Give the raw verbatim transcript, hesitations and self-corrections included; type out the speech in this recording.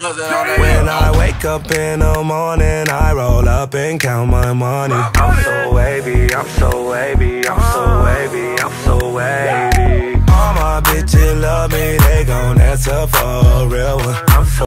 When I wake up in the morning, I roll up and count my money. I'm so wavy, I'm so wavy, I'm so wavy, I'm so wavy. All my bitches love me, they gon' answer for a real one. I'm so